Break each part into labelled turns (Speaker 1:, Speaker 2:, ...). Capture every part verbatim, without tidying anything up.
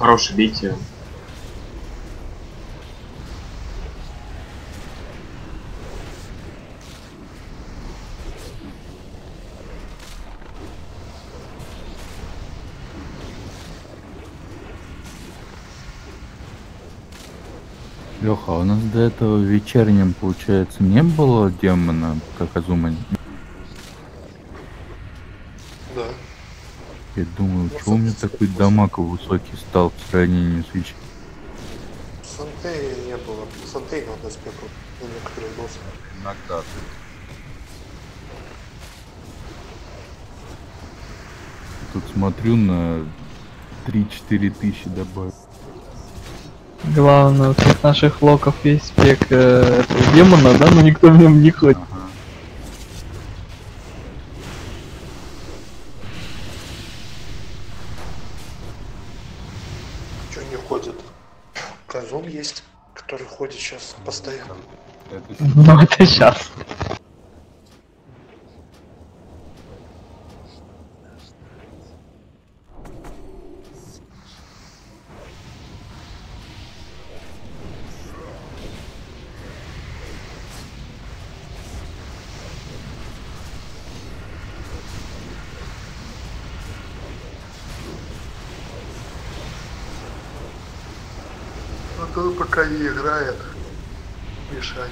Speaker 1: Хороший, бейте.
Speaker 2: Леха, а у нас до этого в вечернем, получается, не было демона, как Азума?
Speaker 3: Да.
Speaker 2: Я думаю,
Speaker 3: Ну,
Speaker 2: чего у меня такой дамаг высокий стал в сравнении с вечерним?
Speaker 3: Сантеи не было. Сантей надо спекал на некоторые боссы.
Speaker 2: Иногда. Тут смотрю на три-четыре тысячи добавил.
Speaker 4: Главное, у всех наших локов есть спек э, этого демона, да, но никто в нем не ходит.
Speaker 2: Ага.
Speaker 3: Чё не ходит? Казум есть, который ходит сейчас постоянно.
Speaker 2: Это
Speaker 4: Ну это сейчас.
Speaker 3: А то пока не играет, мешать.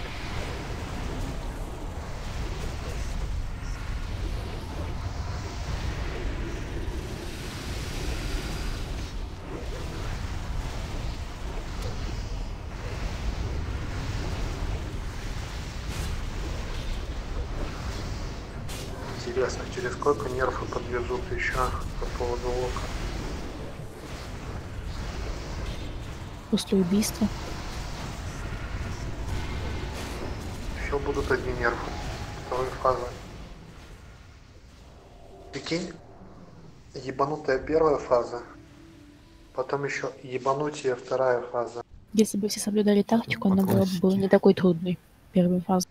Speaker 3: Интересно, через сколько нерфы подвезут еще по поводу лока?
Speaker 5: После убийства.
Speaker 3: Еще будут одни нерфы. Второй фазы. Прикинь, ебанутая первая фаза, потом еще ебанутая вторая фаза.
Speaker 5: Если бы все соблюдали тактику, она была бы была не такой трудной. Первая фаза.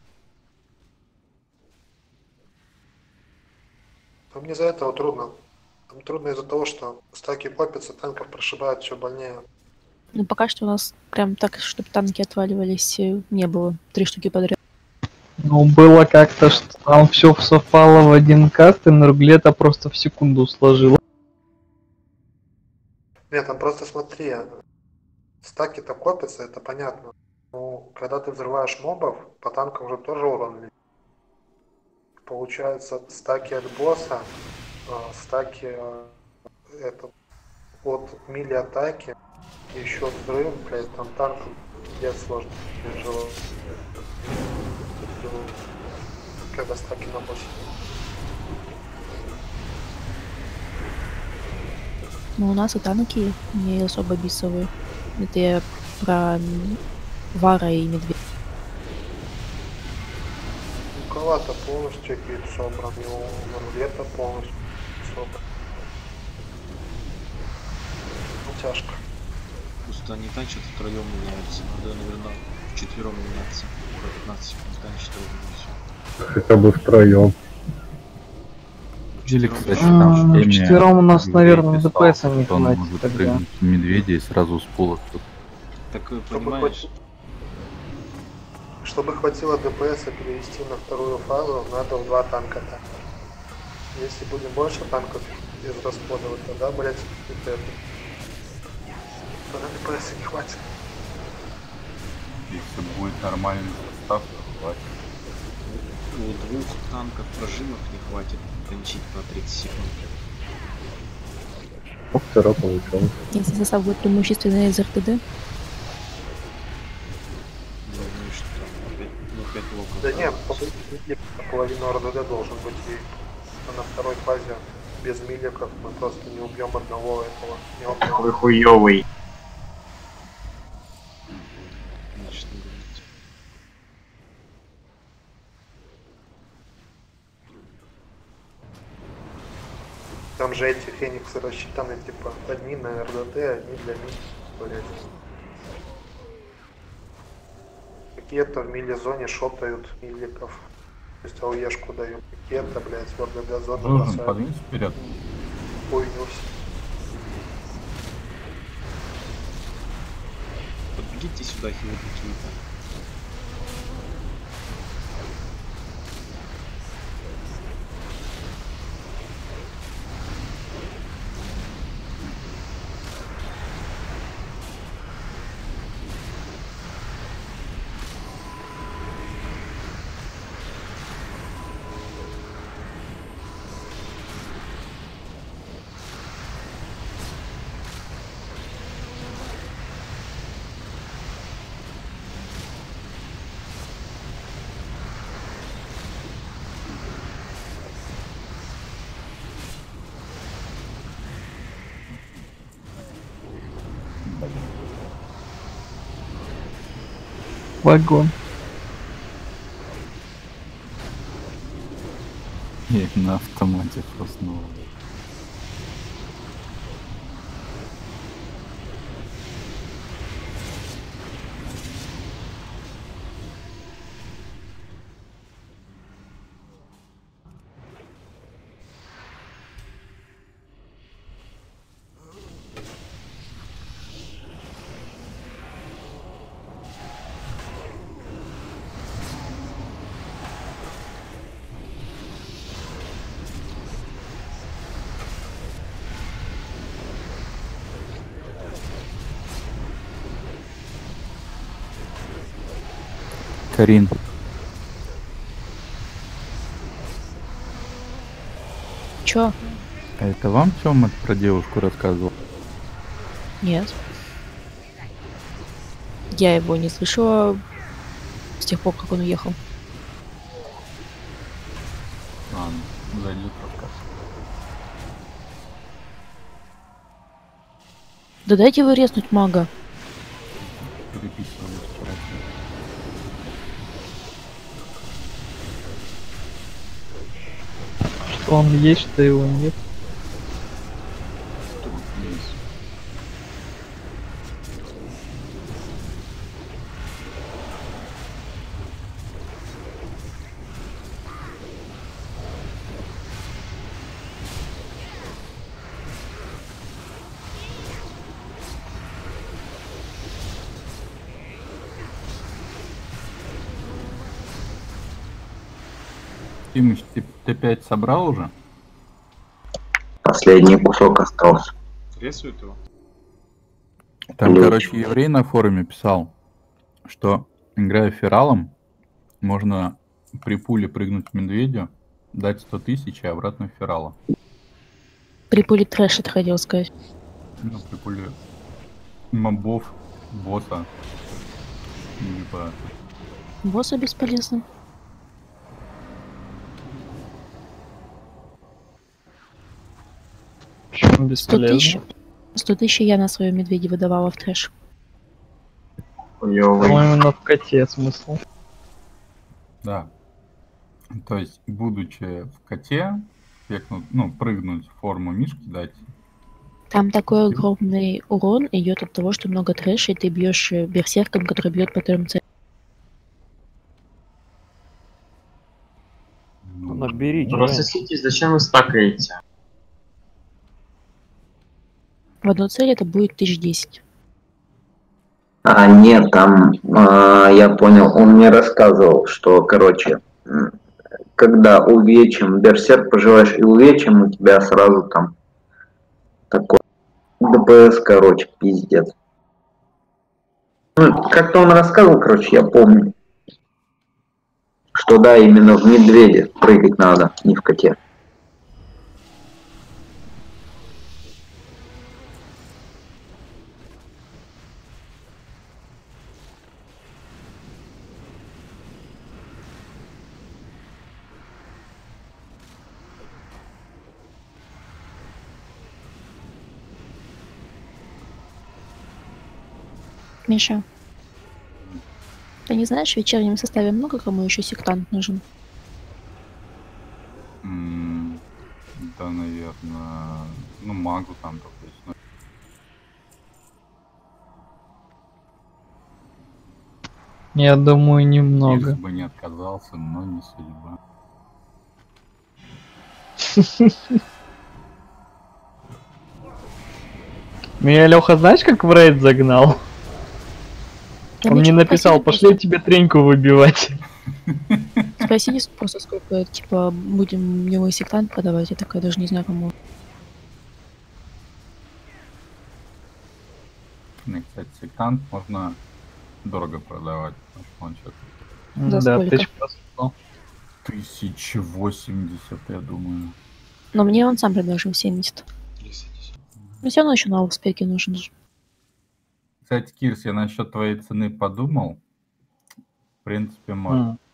Speaker 3: Но мне из-за этого трудно. Там трудно из-за того, что стаки копятся, танков прошибают все больнее.
Speaker 5: Ну, пока что у нас прям так, чтобы танки отваливались, э, не было. Три штуки подряд.
Speaker 4: Ну было как-то, что там все совпало в один каст, и Нурглета просто в секунду сложила.
Speaker 3: Нет, там просто смотри, стаки-то копятся, это понятно. Ну, когда ты взрываешь мобов, по танкам уже тоже урон летит. Получается, стаки от босса, э, стаки э, это, от мили атаки, еще взрыв, блядь, там танк пиздец сложно переживать. Когда стаки на боссе.
Speaker 5: Но у нас и танки не особо бисовые. Это я про м, Вара и Медведя.
Speaker 3: У кого-то полностью вид собран, и у Нурглета полностью собран. Ну, тяжко.
Speaker 6: Просто они танчат втроем меняются. Надо, наверное, вчетвером меняться. По пятнадцать секунд танчат ровно и все.
Speaker 7: Хотя бы втроем.
Speaker 2: Или, кстати,
Speaker 4: А,
Speaker 2: там в теме
Speaker 4: вчетвером у нас,
Speaker 2: Медведь
Speaker 4: наверное,
Speaker 2: писал,
Speaker 4: ДПС не
Speaker 2: что он
Speaker 4: хватит
Speaker 2: может
Speaker 4: тогда.
Speaker 2: прыгнуть в медведя и сразу с пола кто-то.
Speaker 6: Так э,
Speaker 3: Чтобы,
Speaker 6: понимаешь,
Speaker 3: хватило, чтобы хватило ДПС перевести на вторую фазу, надо в два танка так. Если будем больше танков израсходовать, тогда, блять, это... тогда ДПС не хватит.
Speaker 2: Если будет нормальный состав, то хватит.
Speaker 6: у двух танков прожимов не хватит танчить по тридцать секунд.
Speaker 7: Ну, вчера получилось.
Speaker 5: Если состав будет преимущественно из РТД,
Speaker 6: Ну, ну и что там, опять, ну опять локов.
Speaker 3: Да нет, по- половину РДД должен быть, и на второй фазе без миликов мы просто не убьем одного этого. Не убьем.
Speaker 1: Какой хуёвый.
Speaker 6: Значит, не говорить.
Speaker 3: Там же эти фениксы рассчитаны, типа, одни на РДД, одни для мили, блять. Какие-то в мили-зоне шотают миликов. То есть АОЕшку дают. Какие-то, блять, в РДД зону
Speaker 2: Нужен,
Speaker 3: бросают.
Speaker 2: подвинься вперед.
Speaker 3: Хуйню все.
Speaker 6: Закиньте сюда хилы какие-то.
Speaker 4: Вагон.
Speaker 2: Я на автомате проснулся. Карин.
Speaker 5: Чё?
Speaker 2: А это вам Тёма про девушку рассказывал?
Speaker 5: Нет. Я его не слышала с тех пор, как он уехал.
Speaker 2: Ладно, зайдет рассказ.
Speaker 5: Да дайте вы резнуть мага.
Speaker 2: Переписывались вчера.
Speaker 4: Что он есть, что его нет.
Speaker 2: Тимыч, ты Т пять собрал уже?
Speaker 1: Последний кусок остался.
Speaker 6: Рисует его.
Speaker 2: Там,
Speaker 1: Лёч.
Speaker 2: короче, еврей на форуме писал, что, играя фералом, можно при пуле прыгнуть к медведю, дать сто тысяч и обратно в ферала.
Speaker 5: При пуле трэш, это хотел сказать.
Speaker 2: Ну, при пуле мобов, босса. Либо...
Speaker 5: Босса бесполезно.
Speaker 4: Почему
Speaker 5: Сто тысяч.
Speaker 4: бесполезно?
Speaker 5: Сто тысяч я на своем медведе выдавала в трэш.
Speaker 1: Хуёвый.
Speaker 4: По-моему, в коте смысл.
Speaker 2: Да. То есть, будучи в коте, пекнуть, ну, прыгнуть в форму мишки дать.
Speaker 5: Там такой огромный урон идет от того, что много трэша, и ты бьешь берсерком, который бьет по ТМЦ.
Speaker 2: Ну,
Speaker 8: Наберите.
Speaker 1: Просто сидите, зачем вы стакаете?
Speaker 5: В одну цель это будет тысяч десять.
Speaker 1: А, нет, там, а, я понял, он мне рассказывал, что, короче, м, когда увечим, берсерк поживаешь и увечим, у тебя сразу там такой ДПС, короче, пиздец. Ну, как-то он рассказывал, короче, я помню, что да, именно в медведе прыгать надо, не в коте.
Speaker 5: Миша, ты не знаешь, в вечернем составе много кому еще сектант нужен?
Speaker 2: м, да, наверное, ну, магу там, допустим.
Speaker 4: Я думаю, немного.
Speaker 2: Если бы не отказался, но не судьба.
Speaker 4: Меня Леха, знаешь, как в рейд загнал?
Speaker 5: Да
Speaker 4: Он
Speaker 5: мы
Speaker 4: мне
Speaker 5: чё,
Speaker 4: написал,
Speaker 5: спросили
Speaker 4: пошли
Speaker 5: просто.
Speaker 4: тебе треньку выбивать.
Speaker 5: Спросили просто, сколько, типа, будем мне сектант продавать. Я такая даже не знаю, кому.
Speaker 2: Ну, кстати, сектант можно дорого продавать, потому что он что-то
Speaker 5: За
Speaker 4: Да,
Speaker 5: сколько?
Speaker 4: тысяч по сто.
Speaker 2: тысяча восемьдесят, я думаю.
Speaker 5: Но мне он сам предложил семьдесят.
Speaker 6: Тридцать.
Speaker 5: Но все равно еще новых спеки нужен же.
Speaker 2: Кстати, Кирс, я насчет твоей цены подумал. В принципе, можно.
Speaker 4: М.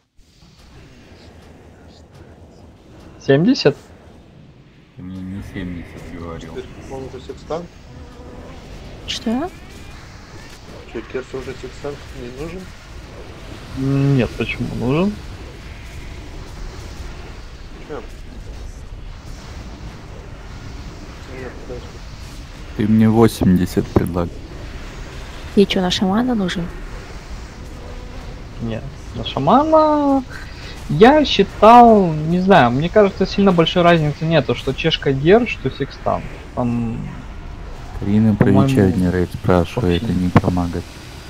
Speaker 4: семьдесят?
Speaker 2: Ты мне не семьдесят говорил.
Speaker 3: Он уже секстант?
Speaker 5: Что?
Speaker 3: Че, Керси уже секстант не нужен?
Speaker 4: Нет, почему нужен?
Speaker 3: Чем? Нет, подожди.
Speaker 2: Ты мне восемьдесят предлагал.
Speaker 5: Ей что, на шамана нужен?
Speaker 4: Нет. На шамана я считал, не знаю, мне кажется, сильно большой разницы нету, что чешка гер, что секстант. Там,
Speaker 2: Карина про
Speaker 4: по-моему,
Speaker 2: вечерний рейд спрашивает,
Speaker 4: вообще
Speaker 2: и не помогает.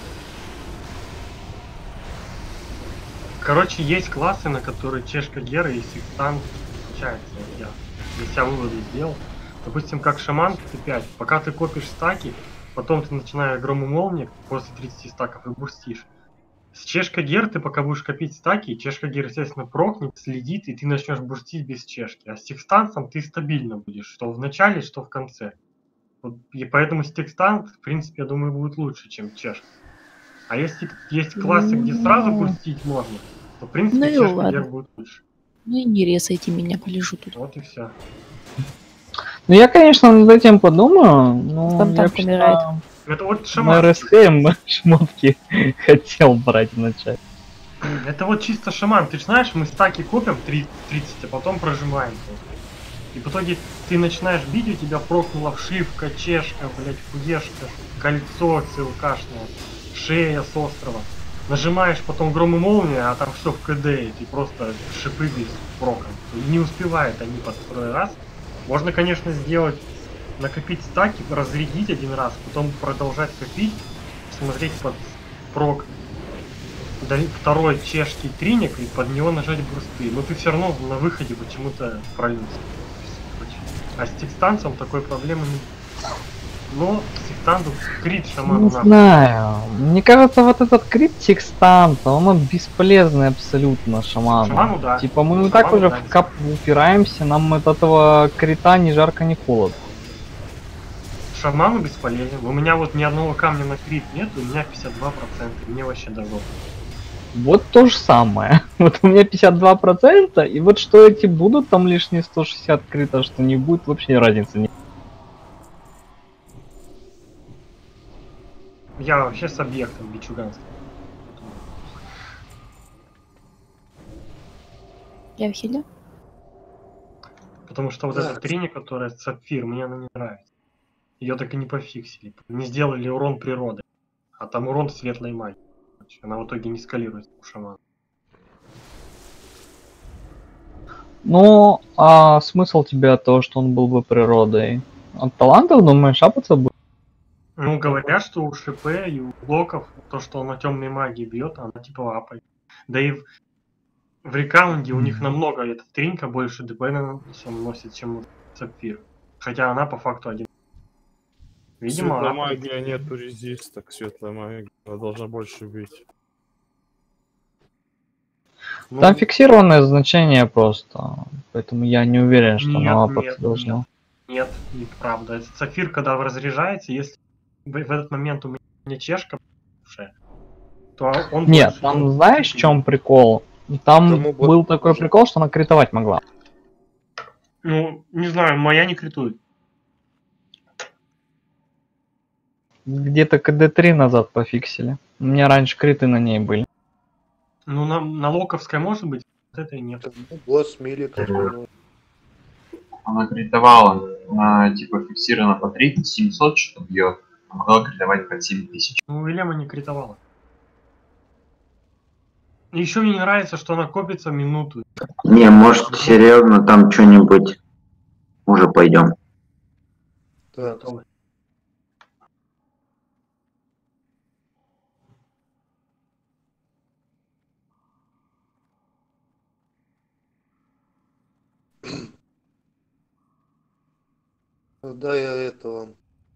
Speaker 8: Короче, есть классы, на которые чешка гера и секстант отличаются. Вот я для себя выводы сделал. Допустим, как шаман Т пять, пока ты копишь стаки, потом ты начинаешь гром и молния после тридцати стаков и бурстишь. С чешка гер ты пока будешь копить стаки, чешка гер, естественно, прокнет, следит, и ты начнешь бурстить без чешки. А с секстансом ты стабильно будешь, что в начале, что в конце. Вот, и поэтому секстант, в принципе, я думаю, будет лучше, чем чешка. А если есть классы, где сразу бурстить можно, то, в принципе,
Speaker 5: Ну и
Speaker 8: чешка
Speaker 5: ладно.
Speaker 8: гер будет лучше.
Speaker 5: Ну и не резайте меня, полежу тут.
Speaker 8: Вот и все.
Speaker 4: Ну я, конечно, над этим подумаю, но
Speaker 5: Там
Speaker 4: я
Speaker 5: танк умирает.
Speaker 4: вообще-то
Speaker 8: Это вот
Speaker 4: на
Speaker 8: шаман.
Speaker 4: РСХМ шмотки хотел брать вначале.
Speaker 8: Это вот чисто шаман. Ты же знаешь, мы стаки копим тридцать, а потом прожимаем. И в итоге ты начинаешь бить, у тебя прокнула вшивка, чешка, блять, хуешка, кольцо ЦЛКшное, шея с острова. Нажимаешь потом гром и молния, а там все в КД, и ты просто шипы без прока. И не успевают они под второй раз. Можно, конечно, сделать, накопить стаки, разрядить один раз, потом продолжать копить, смотреть под прок до- второй чешский триник и под него нажать бурсты. Но ты все равно на выходе почему-то прольнулся. А с секстанцем такой проблемы не. Но сектанту крит шаману
Speaker 4: Не
Speaker 8: надо.
Speaker 4: знаю. Мне кажется, вот этот крит секстанта, он бесполезный абсолютно шаману.
Speaker 8: Шаману, да.
Speaker 4: Типа мы и
Speaker 8: Шаману,
Speaker 4: так уже
Speaker 8: да.
Speaker 4: в кап упираемся, нам от этого крита ни жарко, ни холодно.
Speaker 8: Шаману бесполезен. У меня вот ни одного камня на крит нет, у меня пятьдесят два процента. Мне вообще даже.
Speaker 4: Вот то же самое. Вот у меня пятьдесят два процента, и вот что эти будут там лишние сто шестьдесят крита, что не будет, вообще разницы нет.
Speaker 8: Я вообще с объектом бичуганским.
Speaker 5: Я в хиле?
Speaker 8: Потому что вот
Speaker 3: Да.
Speaker 8: эта трини, которая сапфир, мне она не нравится. Ее так и не пофиксили. Не сделали урон природы. А там урон светлой магии. Она в итоге не скалируется у шамана.
Speaker 4: Ну, а смысл тебе от того, что он был бы природой? От талантов, думаешь, шапаться будет?
Speaker 8: Ну, говорят, что у ШП и у блоков то, что он на темной магии бьет, она типа апает. Да и в, в рекаунде у них намного эта тринка больше ДП наносит, чем у сапфир. Хотя она по факту один. Видимо,
Speaker 9: Светлая
Speaker 8: апает.
Speaker 9: магия нету резисток, светлая магия она должна больше бить.
Speaker 8: Ну,
Speaker 4: Там фиксированное значение просто, поэтому я не уверен, что
Speaker 8: Нет,
Speaker 4: оно лапаться
Speaker 8: нет,
Speaker 4: должно.
Speaker 8: Нет, неправда. Этот сапфир, когда разряжается, если в, в этот момент у меня чешка, то он
Speaker 4: Нет,
Speaker 8: больше.
Speaker 4: там знаешь, в чем прикол? Там
Speaker 3: Кому бы-
Speaker 4: был такой прикол, что она критовать могла.
Speaker 8: Ну, не знаю, моя не критует.
Speaker 4: Где-то КД три назад пофиксили. У меня раньше криты на ней были.
Speaker 8: Ну, на, на локовской может быть, вот этой нет.
Speaker 3: Босс мили какой-нибудь.
Speaker 10: Она критовала, она типа фиксирована по тридцать семьсот, что бьет, а могла критовать по семь тысяч.
Speaker 8: Ну, Уильяма не критовала. Еще мне не нравится, что она копится минуту.
Speaker 1: Не, может, серьезно, там что-нибудь уже пойдем.
Speaker 3: Так,
Speaker 8: Готовы.
Speaker 3: Да, я этого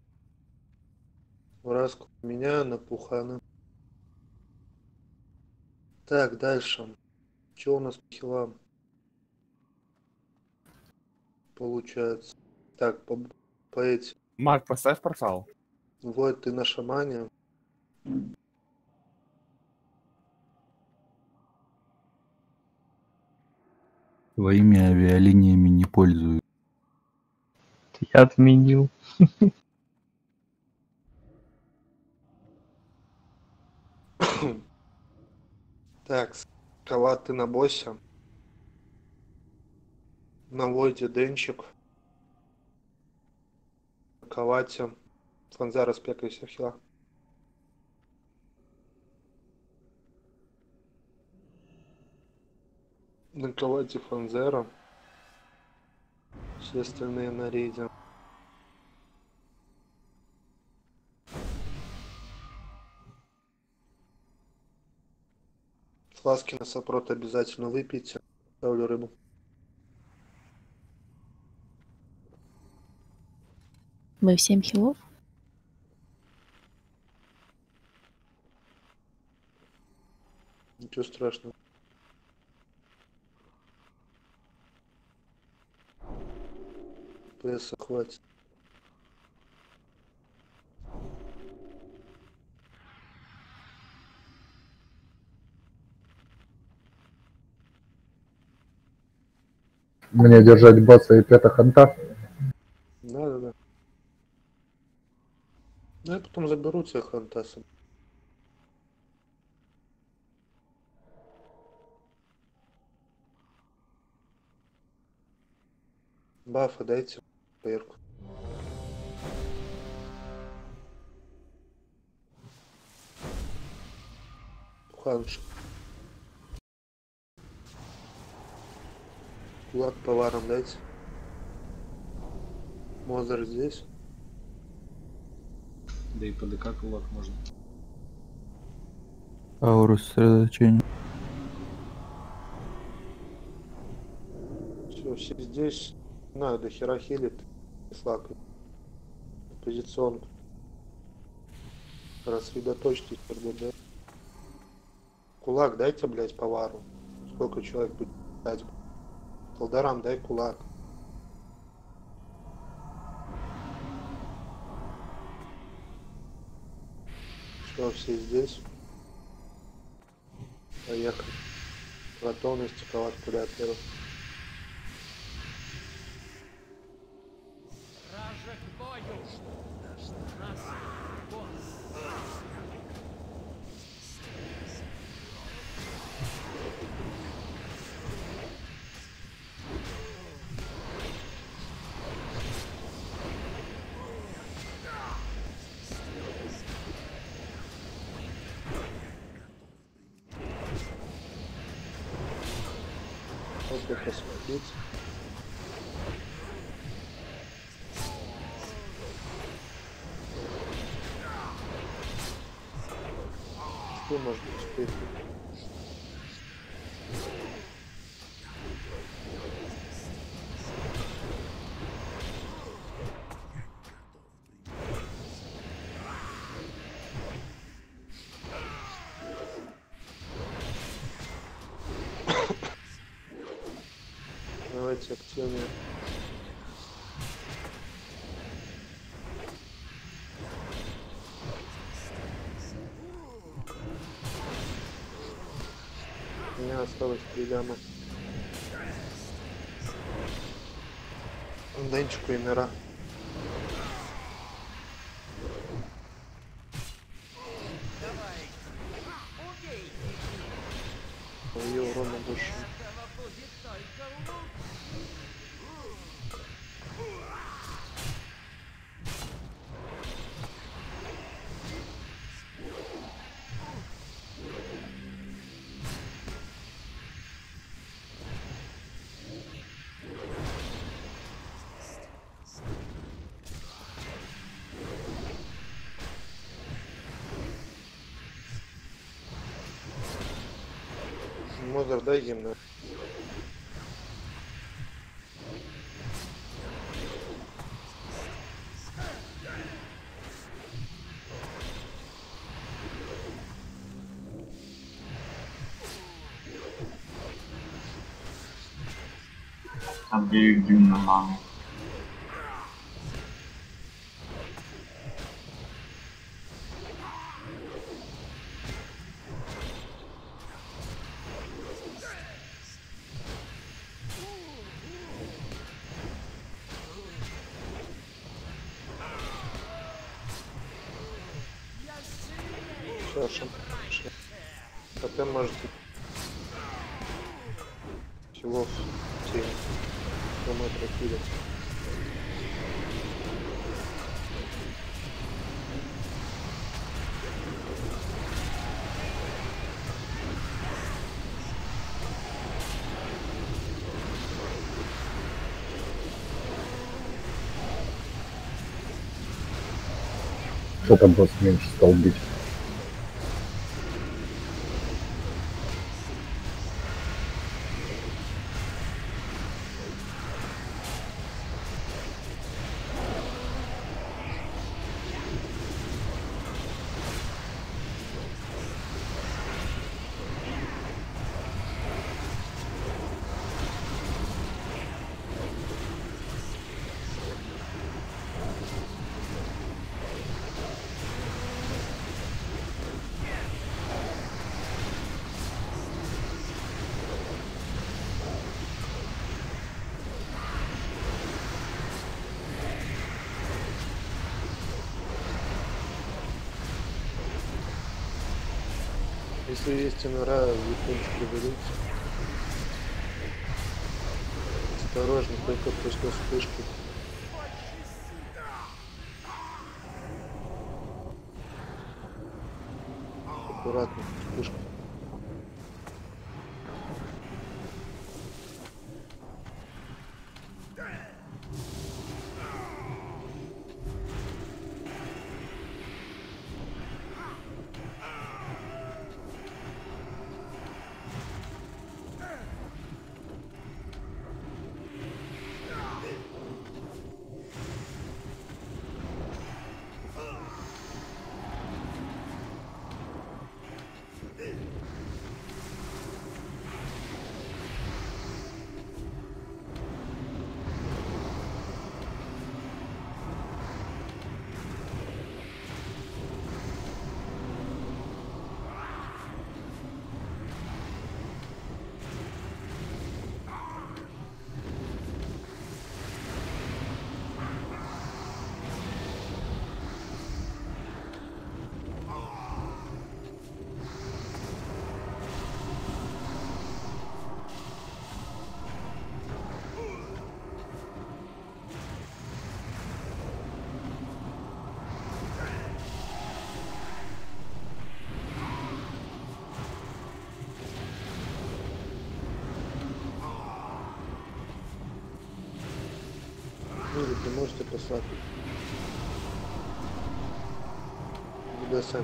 Speaker 3: Вразку меняю на Пухана. Так, дальше. Что у нас по хилам? Получается. Так, по, по этим.
Speaker 9: Маг, поставь портал.
Speaker 3: Вот ты на шамане.
Speaker 2: Своими авиалиниями не пользуюсь.
Speaker 4: Я отменил.
Speaker 3: Так, скала ты на боссе. На Войде Денчик. На Калате. Фанзара спекайся хила. На Калате Фанзера. Все остальные на рейде. Фласки на сопрот обязательно выпейте. Ставлю рыбу.
Speaker 5: Мы в семь хилов?
Speaker 3: Ничего страшного. Пресса хватит.
Speaker 7: Мне держать босса и пета ханта.
Speaker 3: Да, да, да. Ну я потом заберу тебя хантасом. Бафы дайте поверку. Ханш. Кулак поваром дайте. Мозер здесь.
Speaker 6: Да и по ДК кулак можно.
Speaker 2: Ауру сосредоточения.
Speaker 3: Все, все здесь. Не знаю, до хера хилит. Флаг. Позиционку. Рассредоточьтесь, РДД. Кулак дайте, блять, повару. Сколько человек будет дать? Колдарам дай кулак. Все, все здесь. Поехали. Готовность ковать куда первый. Как посмотреть. Что может успеть? Давайте активнее. У меня осталось три ляма. Денчику и мира. Ее урона больше. Мозер, дай гимна.
Speaker 10: Отдаю гимн на маму.
Speaker 3: Шашем. КТ может быть. Всего семь километров вперед.
Speaker 7: Что там босс меньше стал бить?
Speaker 3: Если есть инора в японской революции, осторожно, только после вспышки. Аккуратно, вспышка. Вы можете послать куда сами.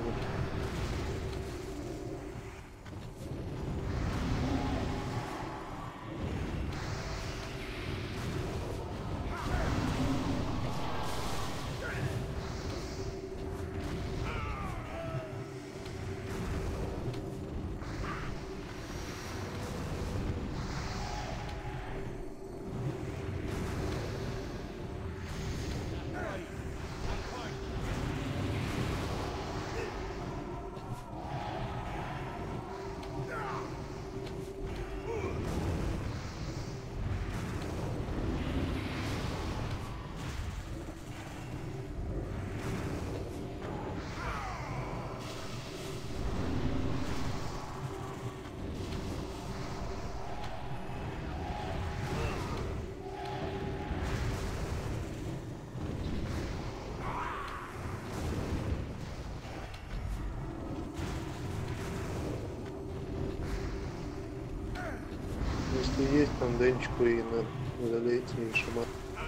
Speaker 3: Если есть там денчику и на залейте и шаман.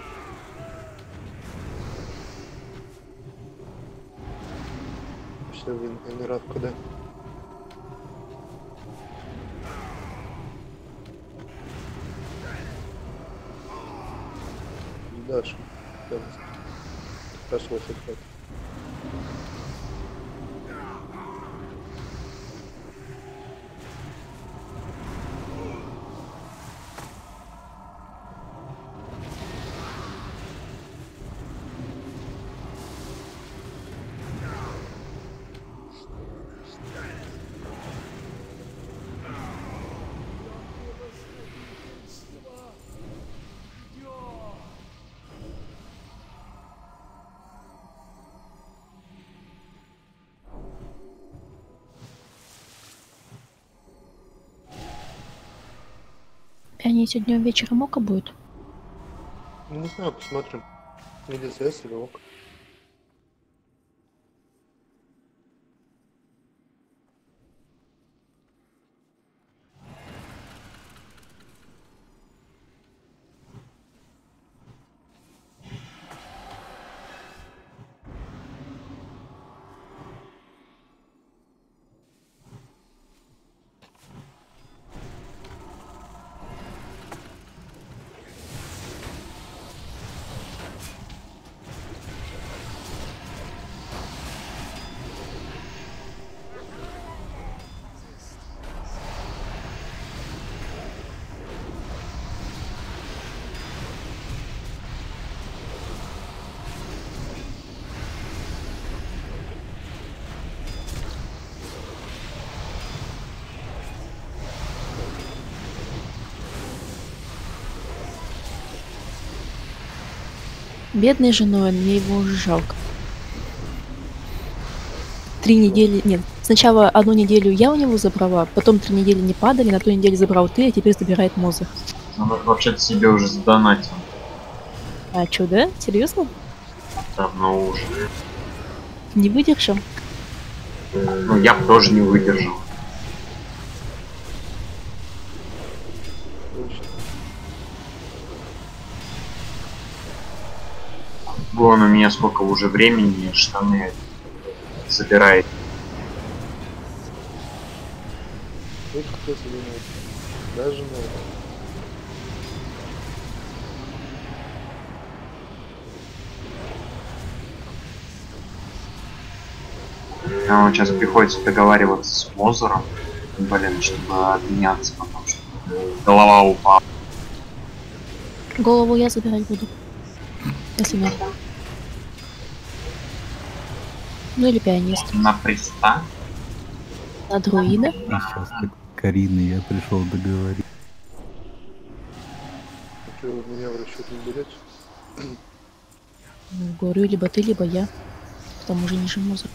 Speaker 3: Все, вы инерат куда? Дальше. Как раз вот это.
Speaker 5: Они сегодня вечером ока будет?
Speaker 3: Ну, не знаю, посмотрим. Или ЗС, или ок.
Speaker 5: Бедный женой, мне его уже жалко. Три недели... Нет, сначала одну неделю я у него забрала, потом три недели не падали, на ту неделю забрал ты, а теперь забирает Мозер.
Speaker 10: Он вообще-то себе уже задонатил.
Speaker 5: А чё, да? Серьезно?
Speaker 10: Давно уже.
Speaker 5: Не выдержал?
Speaker 10: Ну, я бы тоже не выдержал. Вон у меня сколько уже времени, штаны собирает.
Speaker 3: Даже на это.
Speaker 10: А сейчас приходится договариваться с Мозером, блин, чтобы обменяться, потому что голова упала.
Speaker 5: Голову я забирать буду. Если надо. Ну или пианист.
Speaker 10: На приста?
Speaker 5: На друида.
Speaker 2: И сейчас как Карина, я пришел договорить.
Speaker 3: Что, вы меня в расчет не берете?
Speaker 5: Ну, говорю, либо ты, либо я. К тому же ниже Мозер.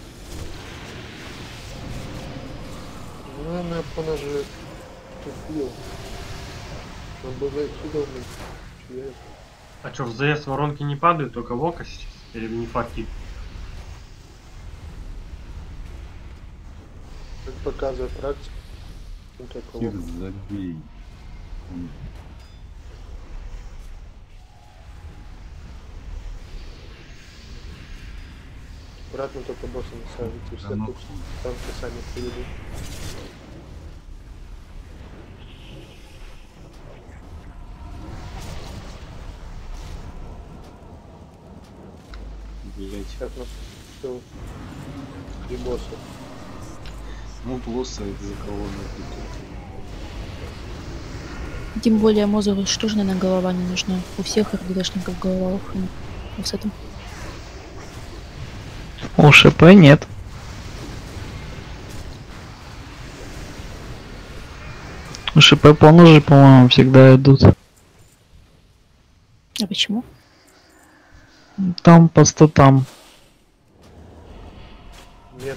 Speaker 3: Ну, она, она же купила. Он бы закидал мне.
Speaker 8: А чё, в ЗС воронки не падают, только Вока сейчас? Или не факит?
Speaker 3: Как показывает практика. Ну, только
Speaker 2: Кир,
Speaker 3: Вока.
Speaker 2: забей.
Speaker 3: Обратно только босса не ставите. Все
Speaker 2: Да ну.
Speaker 3: тут танки сами приведут.
Speaker 6: Блять.
Speaker 3: Сейчас у нас все три босса.
Speaker 6: Ну, плохо это за кого напитать.
Speaker 5: Тем более Мозеру что же, наверное, голова не нужна. У всех РДшников голова ухнет. Вот с этим.
Speaker 4: У ШП нет. У ШП по ножи, по-моему, всегда идут.
Speaker 5: А почему?
Speaker 4: Там по статам.
Speaker 3: Нет.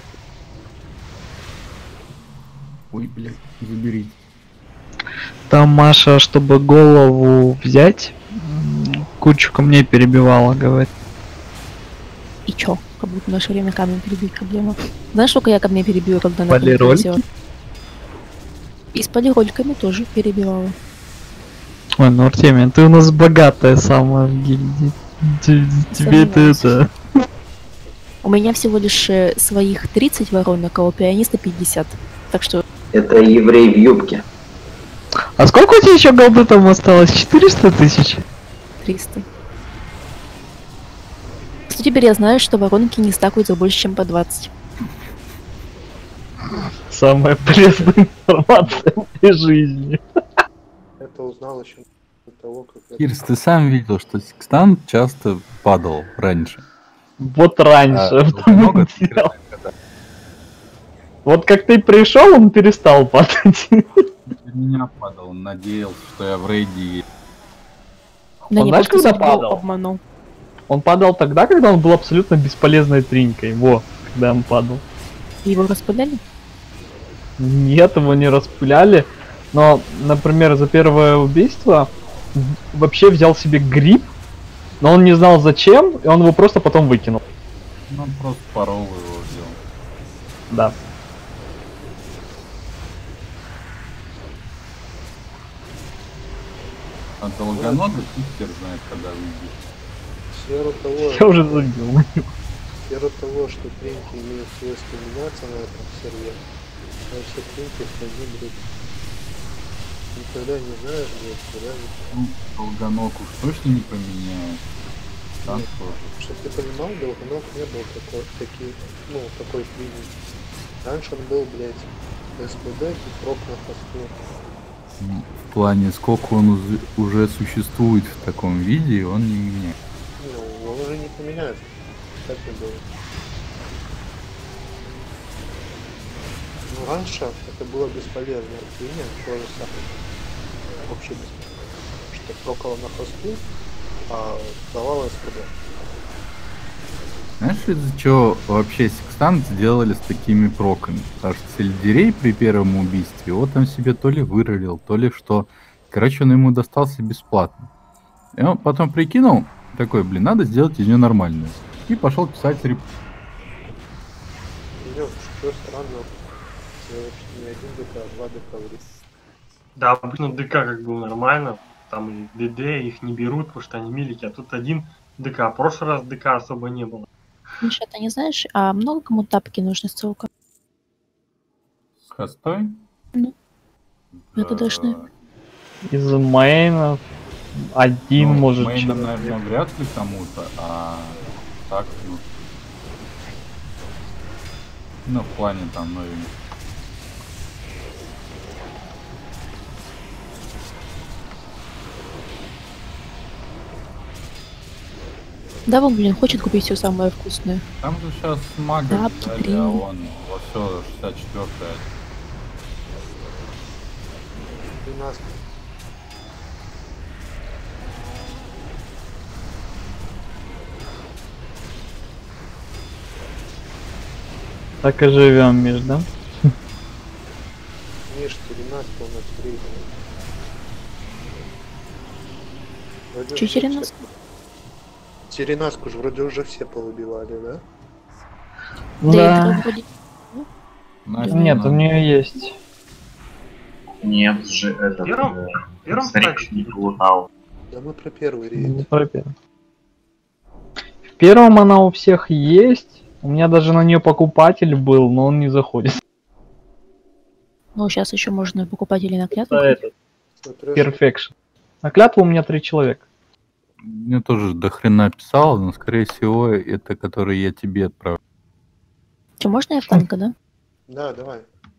Speaker 2: Ой, блядь, заберите.
Speaker 4: Там Маша, чтобы голову взять, м, кучу камней перебивала, говорит.
Speaker 5: И чё? Как будто в наше время камень перебить проблема. Знаешь, сколько я камней перебила, когда на
Speaker 4: Полирольки?
Speaker 5: И с полирольками тоже перебивала.
Speaker 4: Ой, ну Артемия, ты у нас богатая самая в гильдии. Т- Тебе это это...
Speaker 5: У меня всего лишь э, своих тридцать воронок, а у пианиста пятьдесят. Так что...
Speaker 1: Это еврей в юбке.
Speaker 4: А сколько у тебя еще голды там осталось? четыреста тысяч?
Speaker 5: триста. Кстати, теперь я знаю, что воронки не стакают за больше, чем по двадцать.
Speaker 4: Самая полезная информация в моей жизни.
Speaker 3: Это узнал еще до того, как... это-
Speaker 2: Кирс, ты сам видел, что Сикстант часто падал раньше.
Speaker 4: Вот раньше.
Speaker 2: А,
Speaker 4: в том и
Speaker 2: много
Speaker 4: дело. Вот как ты пришел, он перестал падать.
Speaker 2: Для меня падал, он надеялся, что я в рейде.
Speaker 5: Да
Speaker 4: Он
Speaker 5: не,
Speaker 4: знаешь,
Speaker 5: просто
Speaker 4: когда
Speaker 5: судьбу
Speaker 4: падал?
Speaker 5: обманул.
Speaker 4: Он падал тогда, когда он был абсолютно бесполезной тринькой. Во, когда он падал.
Speaker 5: Его распыляли?
Speaker 4: Нет, его не распыляли. Но, например, за первое убийство вообще взял себе гриб, но он не знал зачем, и он его просто потом выкинул.
Speaker 2: Ну, он просто порол его взял.
Speaker 4: Да.
Speaker 2: А долгоногий хер знает, когда выйдет.
Speaker 3: В сферу того,
Speaker 4: Я уже забил.
Speaker 3: в сферу того, что принки имеют свойство меняться на этом сервере, а все принки храним друг. Никогда не знаешь, блядь, когда они...
Speaker 2: Ну, долгоног уж точно не поменяет. Там
Speaker 3: Нет.
Speaker 2: тоже.
Speaker 3: Чтоб ты понимал, Долгоног не был такой, такие, ну, такой клиник. Раньше он был, блядь, СПД и прок на хосту.
Speaker 2: Ну, в плане, сколько он уз- уже существует в таком виде, он не меняет.
Speaker 3: Ну, он уже не поменяется. Так и было. Ну, раньше это было бесполезное клиния, то же самое. Вообще бесполезно. Что прокало на хосту, а давало СПД.
Speaker 2: Знаешь, из-за чего вообще секстант сделали с такими проками? Потому что сельдерей при первом убийстве его там себе то ли вырылил, то ли что. Короче, он ему достался бесплатно. И он потом прикинул, такой, блин, надо сделать из нее нормальную. И пошел писать реп...
Speaker 3: Идем, что странно. Не один ДК, а два ДК в рис.
Speaker 8: Да, обычно ДК как бы нормально, там и ДД их не берут, потому что они милики, а тут один ДК. В прошлый раз ДК особо не было.
Speaker 5: Миша, ты не знаешь, а много кому тапки нужны с целком?
Speaker 2: с хостой.
Speaker 5: Ну, это должны.
Speaker 4: Из мейнов один
Speaker 2: Ну,
Speaker 4: может
Speaker 2: мейном,
Speaker 4: человек.
Speaker 2: наверное, вряд ли кому-то, а так, ну... Ну, в плане там, новеньких.
Speaker 5: Да, вон, блин, хочет купить все самое вкусное.
Speaker 2: Там же сейчас мага
Speaker 5: Да,
Speaker 2: взяли,
Speaker 5: блин.
Speaker 2: а он во все шестьдесят четвёртая.
Speaker 3: У нас
Speaker 4: Так и живем, Миш, да?
Speaker 3: Миш, Теренаску у нас третий. Вроде
Speaker 5: Чё,
Speaker 3: уже
Speaker 5: Теренас?
Speaker 3: все- Теренаску же вроде уже все поубивали, да?
Speaker 5: Да, игра вроде...
Speaker 2: Настя,
Speaker 4: Нет,
Speaker 2: надо.
Speaker 4: у нее есть.
Speaker 10: Нет же, этот...
Speaker 8: Первом-
Speaker 10: э,
Speaker 8: первом
Speaker 10: старик
Speaker 8: стадии.
Speaker 10: не полутал.
Speaker 3: Да мы про первый
Speaker 4: Не
Speaker 3: рейд.
Speaker 4: про первый. В первом она у всех есть. У меня даже на нее покупатель был, но он не заходит.
Speaker 5: Ну, сейчас еще можно покупателей на клятву.
Speaker 4: Это этот,
Speaker 3: Смотрю,
Speaker 4: Perfection. На клятву у меня три человека.
Speaker 2: Мне тоже до хрена писал, но скорее всего это который я тебе отправил.
Speaker 5: Че, можно я в танка, да?
Speaker 3: Да, давай.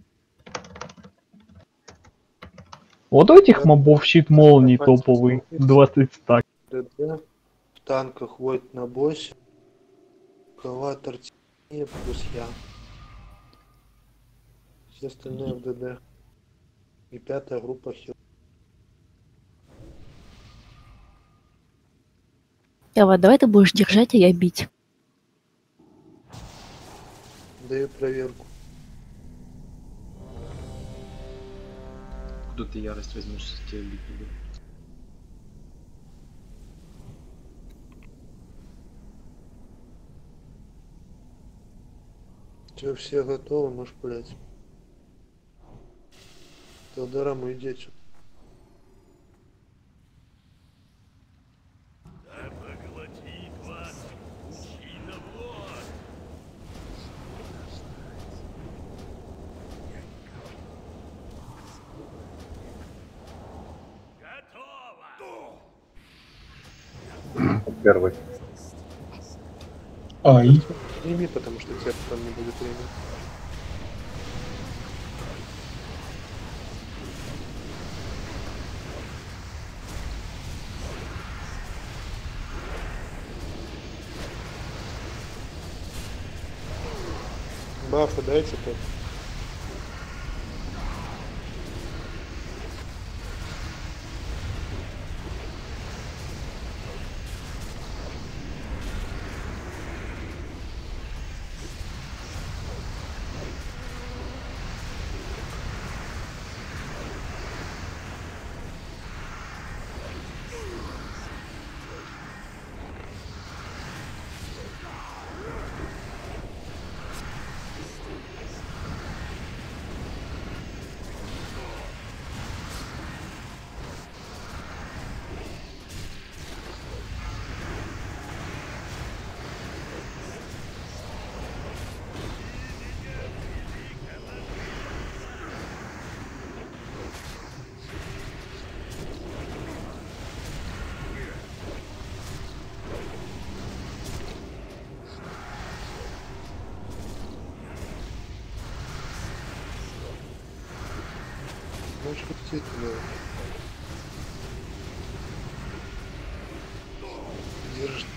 Speaker 4: Вот у этих мобов щит молний топовый. двадцать стак.
Speaker 3: ДД. В танках Войт на боссе. Калатор Тиния плюс я. Все остальные в ДД. И пятая группа хил.
Speaker 5: Эва, давай ты будешь держать, а я бить.
Speaker 3: Даю проверку.
Speaker 6: Куда ты ярость возьмешь, если тебя бить не буду?
Speaker 3: Все, все готовы, можешь пулять. Телдораму идите.
Speaker 7: Первый.
Speaker 11: Ай.
Speaker 3: Сними, потому что тебе потом не будет времени. Бафы дайте тут. Значит, действительно. Держит.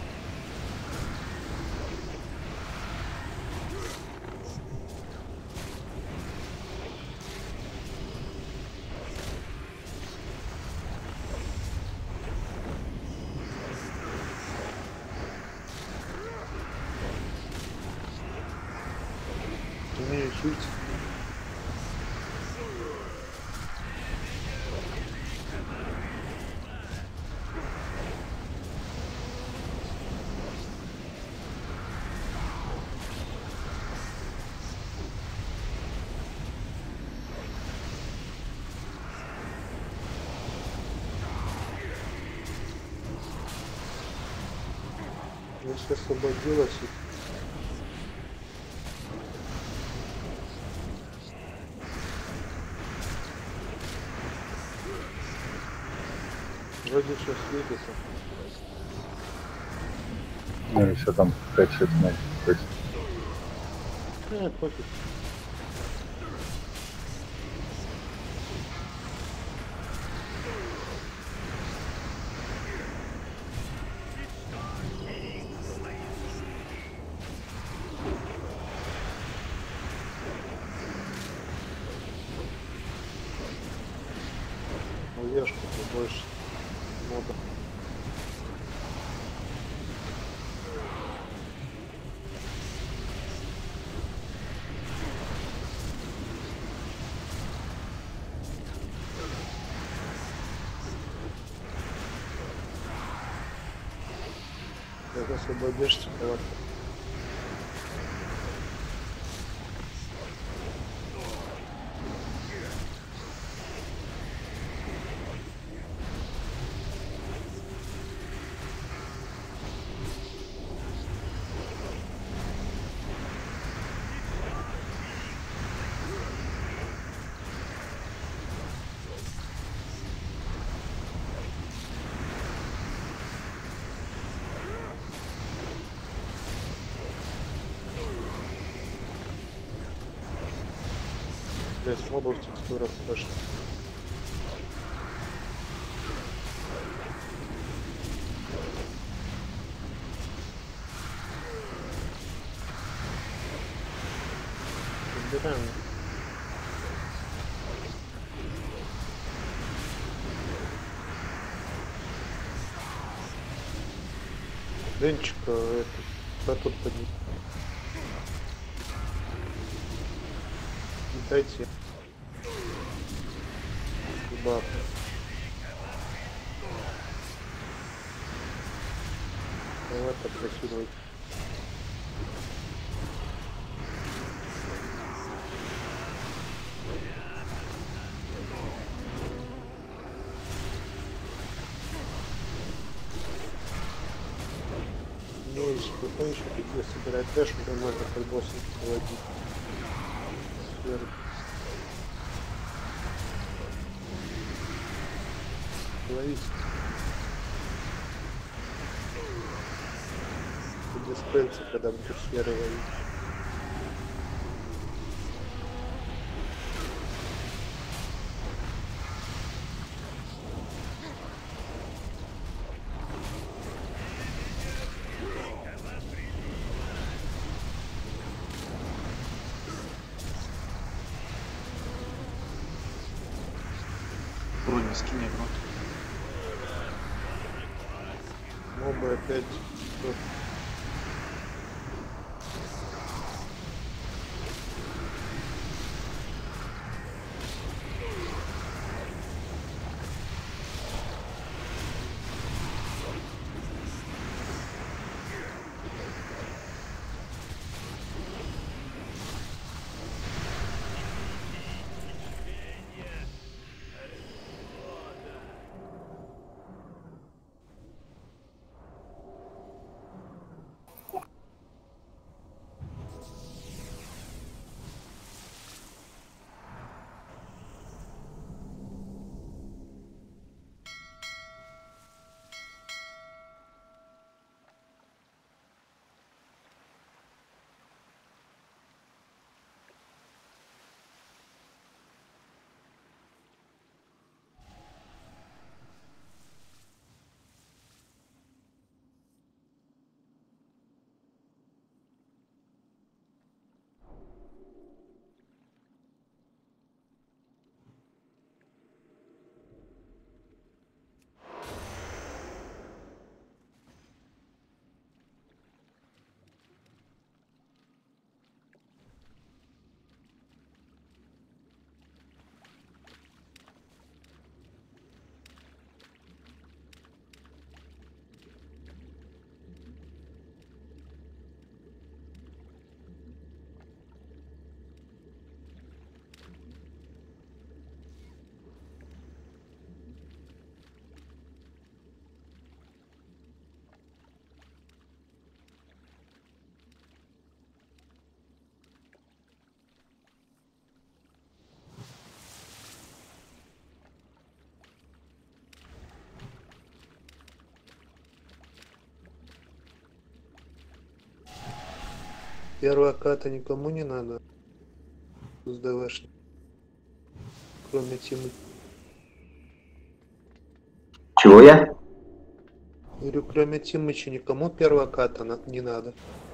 Speaker 3: Умею чуть. Если освободилась, вроде все светится.
Speaker 7: Ну, еще там пять-шесть минут. То есть
Speaker 3: Э, пофиг. Ешку побольше мода. Как освободишься, кого-то. Здесь мобов текстура пошла. Подбираем. Денчик, это, да тут поднять. Дайте. Баб. Вот так просюдывать. Ну, если кто еще где собирать дэш, то можно под боссом проводить. Сверху. Ловить. Диспенсер, когда будешь сферы ловить.
Speaker 6: Броня скинь огромный.
Speaker 3: Мобы опять. Первая ката никому не надо. С ДВшник. Кроме Тимы.
Speaker 1: Чего я?
Speaker 3: Говорю, кроме Тимыча никому первая ката на- не надо.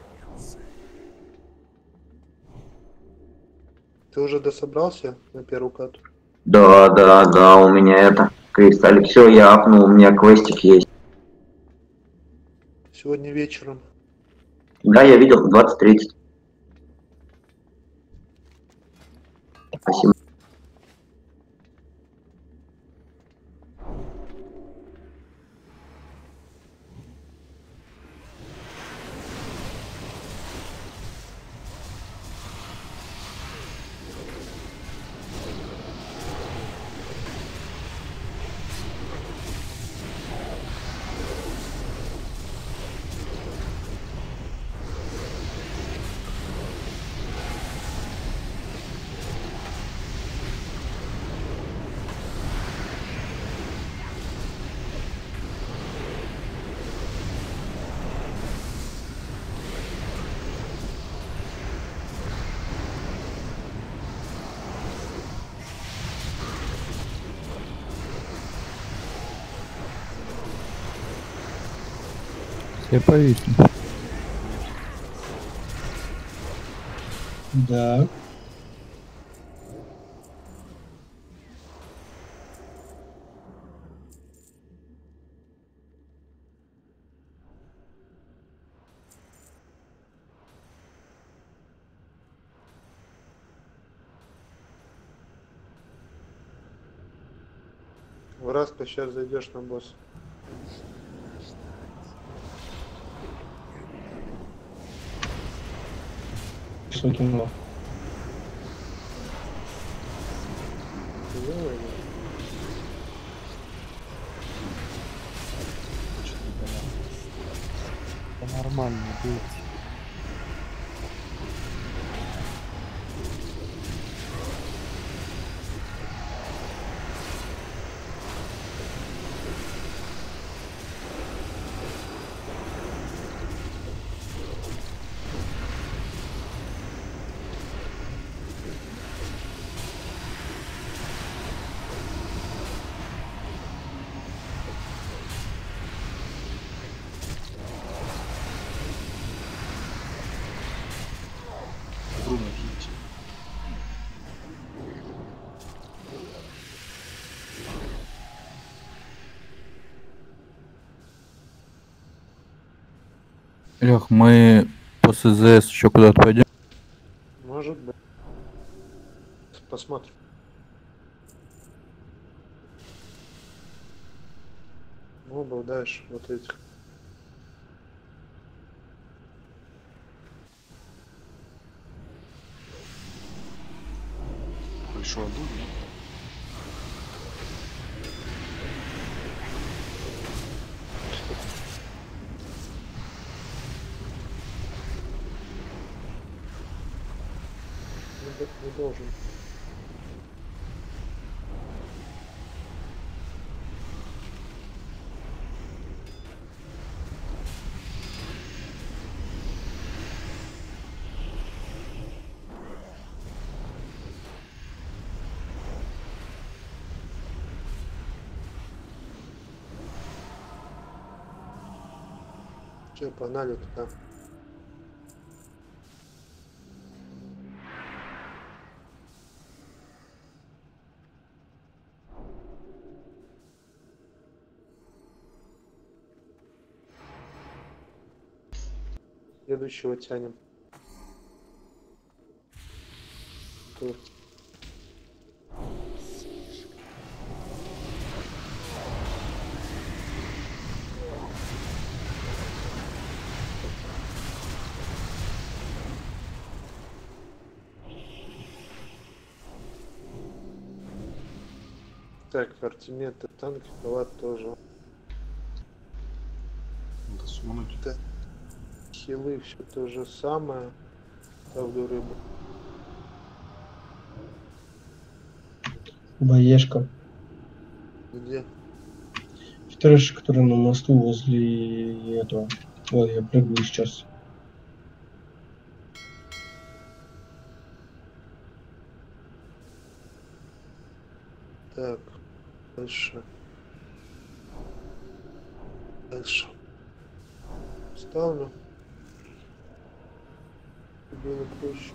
Speaker 3: Ты уже дособрался на первую кату?
Speaker 1: Да, да, да, у меня это. Кристаллик, все, я апнул, у меня квестик есть.
Speaker 3: Сегодня вечером.
Speaker 1: Да, я видел, двадцать тридцать. Спасибо.
Speaker 2: Все повисли.
Speaker 11: Да.
Speaker 3: Враска, сейчас зайдешь на босс.
Speaker 11: Сукин лох.
Speaker 3: Делай,
Speaker 12: Нормально, бейте.
Speaker 6: Трудно хить.
Speaker 2: Лех, мы после ЗС еще куда-то пойдем?
Speaker 3: может быть. Посмотрим. Мобов дальше, вот этих.
Speaker 6: Большой дуб.
Speaker 3: Не, не должен. Все, погнали туда. Следующего тянем. Тут. Так, артиметы, танки, халат тоже.
Speaker 6: Надо сунуть.
Speaker 3: Да. Хилы, все то же самое. Ставлю рыбу.
Speaker 11: Боешка.
Speaker 3: Где?
Speaker 11: Трэш, который на мосту возле этого. Вот, я прыгаю сейчас.
Speaker 3: Так, дальше. Дальше. Ставлю. Было проще.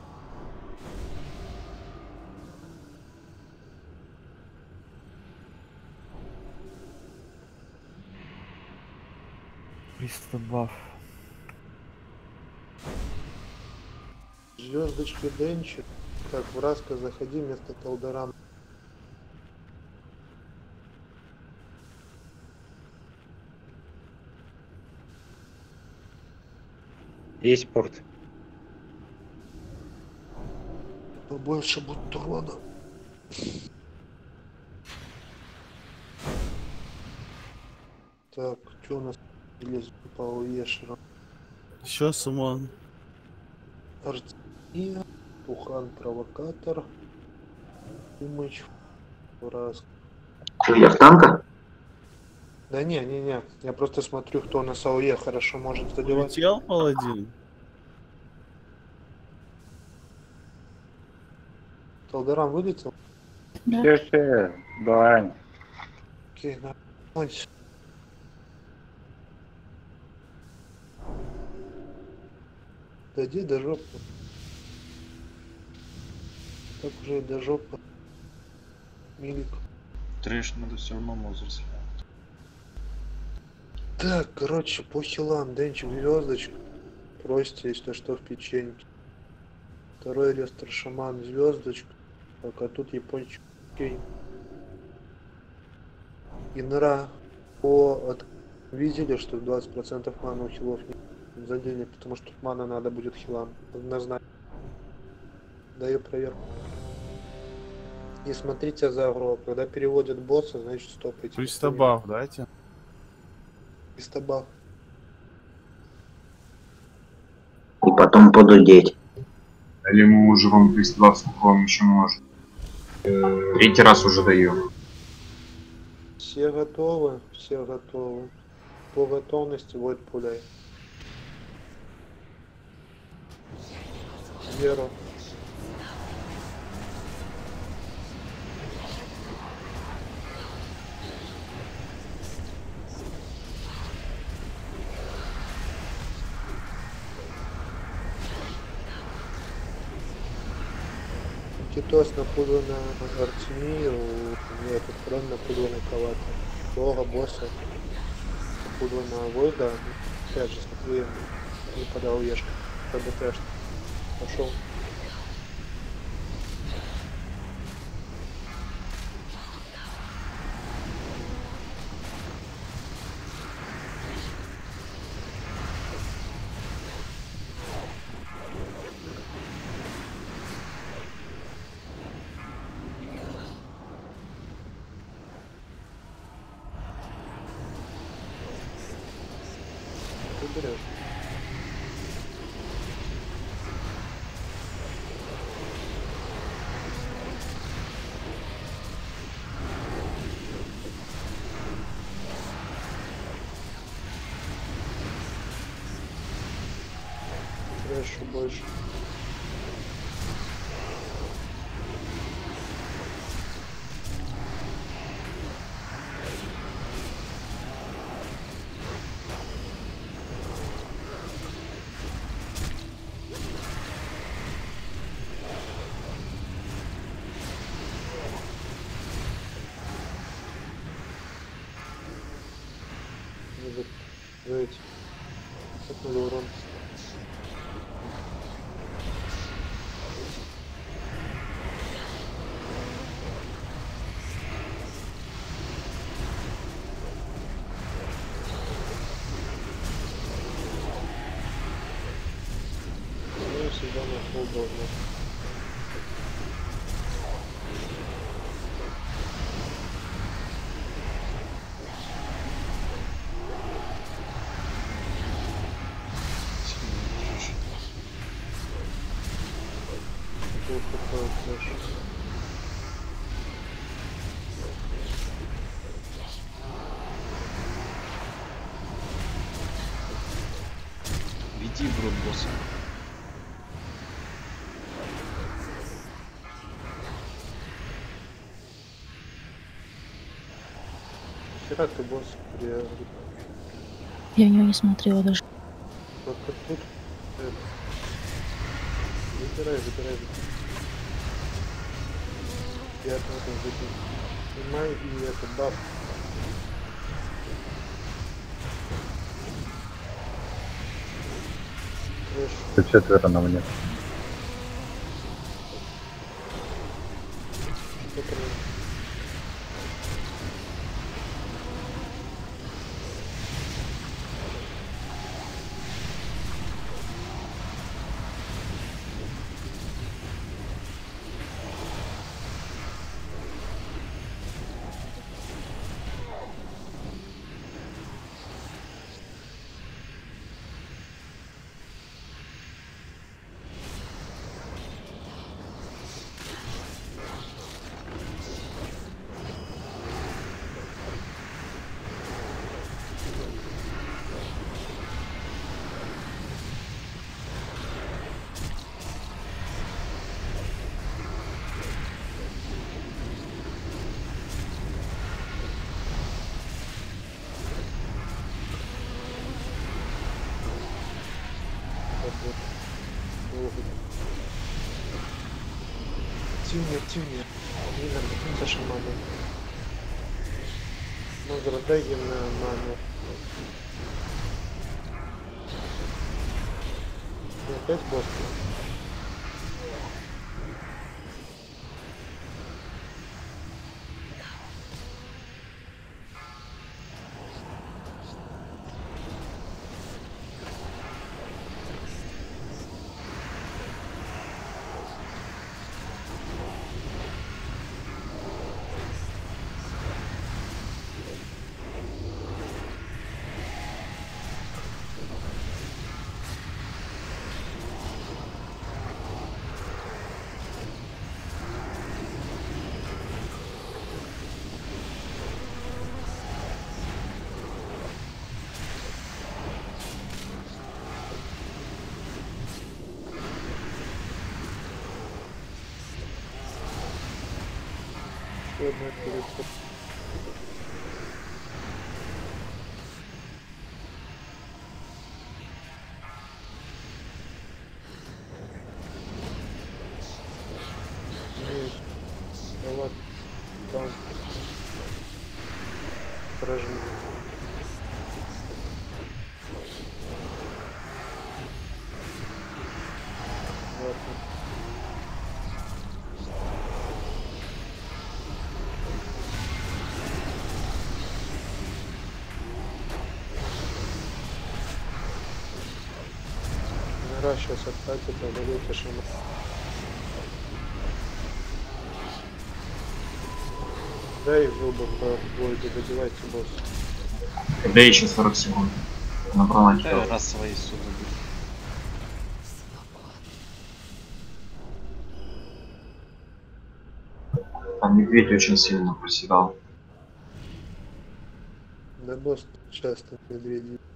Speaker 12: триста баф.
Speaker 3: Звездочки Денчик. Так, в Раска заходи вместо Талдорана.
Speaker 13: Есть порт.
Speaker 3: Побольше будет урона. Так, что у нас лезет по Уешеру?
Speaker 9: Еще Суман.
Speaker 3: Артия, Тухан Провокатор, Умыч, Раз.
Speaker 1: Че, я в танка?
Speaker 3: Да не, не, не. Я просто смотрю, кто на САУЕ хорошо может задевать.
Speaker 9: Улетел паладин?
Speaker 3: Талдоран вылетел?
Speaker 5: Да.
Speaker 7: Все, Дань.
Speaker 3: Окей, на. Ой. Да иди до жопы. Так уже и до жопы. Милик.
Speaker 6: Трэш надо все равно Мозер слять.
Speaker 3: Так, короче, по хилам, Денчик, звездочка. Просите, если что, в печеньке. Второй рестор шаман, звездочка. Пока тут япончик. Окей. Инра. По от... Видели, что двадцать процентов маны у хилов не задели, потому что тут мана надо будет хилам. Однозначно. Даю проверку. Не смотрите за агро. Когда переводят босса, значит стопайте.
Speaker 9: триста баф дайте.
Speaker 3: триста баф.
Speaker 1: И потом подудеть.
Speaker 10: Или мы уже вам триста баф, сколько вам еще можно? Третий раз уже даю.
Speaker 3: Все готовы? Все готовы. По готовности вот пуляй. Зеро. Китос напудру на Артемию, нет, тут хрон напудру на Кавата. Бога, босса, напудру на Войда. Опять же, смотри, не подал Ешка. ПБТ. Пошел. Ты берешь. Трэшу больше. Давайте. Как надо урон. Ну, всегда на пол должно.
Speaker 6: Веди в рот босса.
Speaker 3: Нахера ты босс при...
Speaker 5: Я в него не смотрела даже.
Speaker 3: Вот как тут. э, Выбирай, выбирай, выбирай. Я это выберу. Снимай и это баф. Трэш.
Speaker 2: Тут четверо на мне.
Speaker 3: Что трэш? Тимир, Тимир. Винер, каким за шаманом? Мозер, дай им на ману. И опять босс. Одна переход. Есть. Давай. Там. Прожми. Вот. Игра сейчас откатит, а валюта шама. Дай зубы по бойду, добивайте босса.
Speaker 10: Да еще сорок секунд. Набрала
Speaker 6: Да, раз свои суды.
Speaker 10: Там медведь очень сильно проседал.
Speaker 3: Да босс часто медведи.